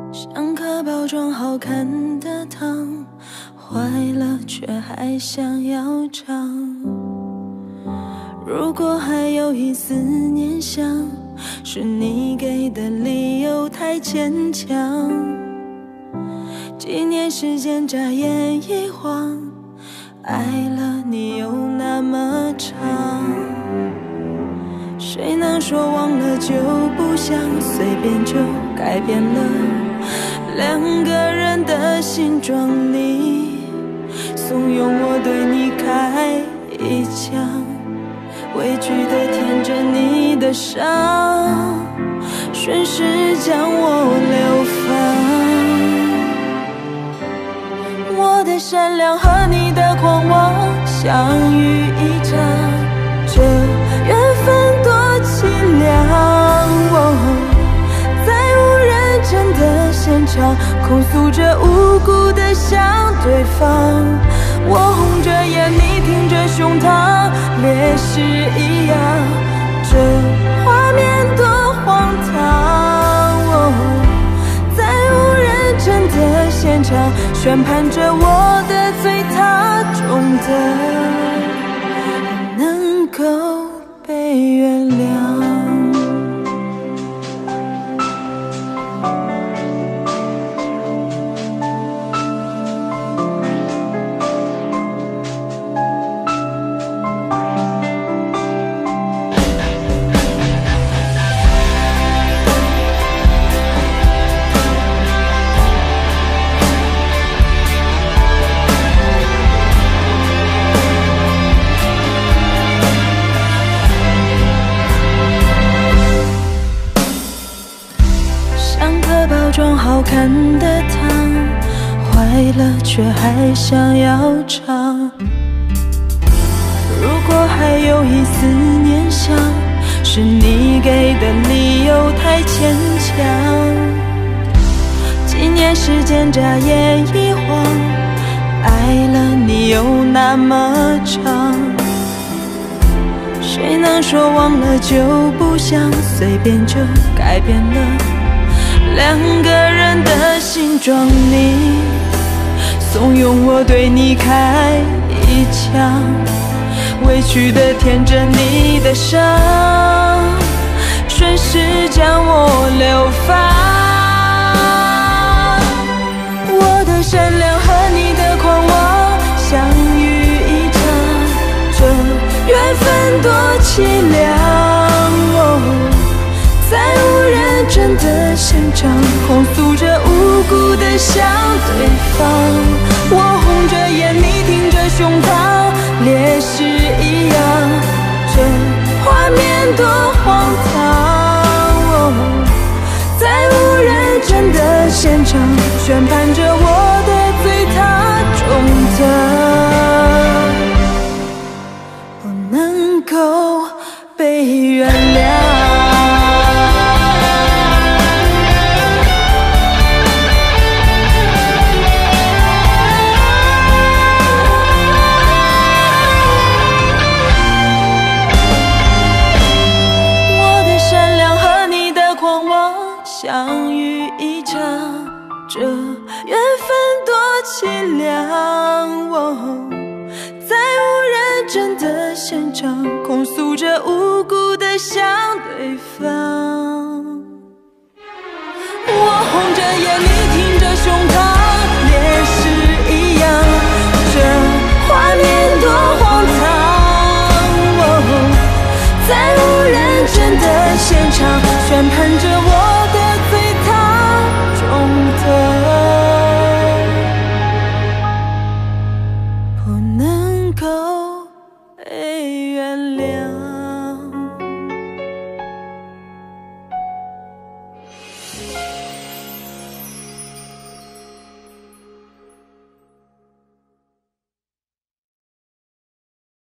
像颗包装好看的糖，坏了却还想要尝。如果还有一丝念想，是你给的理由太牵强。几年时间眨眼一晃，爱了你又那么长。谁能说忘了就不想，随便就改变了两个人的形状？你怂恿我对你开一枪，委屈地舔着你的伤，顺势将我流放。我的善良和你的狂妄相遇一场，这缘分多凄凉。在无人证的现场，控诉着无辜的向对方。我红着眼，你挺着胸膛，烈士一样，这画面多荒唐。在无人证的现场，宣判着我的罪，他重的能够被原谅。装好看的糖，坏了却还想要尝。如果还有一丝念想，是你给的理由太牵强。几年时间眨眼一晃，爱了你又那么长。谁能说忘了就不想，随便就改变了两个人的形状？你怂恿我对你开一枪，委屈地舔着你的伤，顺势将我流放。我的善良和你的狂妄相遇一场，这缘分多凄凉。在无人证的现场，控诉着无辜的向对方。我红着眼，你挺着胸膛，烈士一样，这画面多荒唐。在无人证的现场，宣判着我的罪，他重的我能够被原谅。相遇一场，这缘分多凄凉。在无人证的现场，控诉着无辜的向对方。我红着眼，你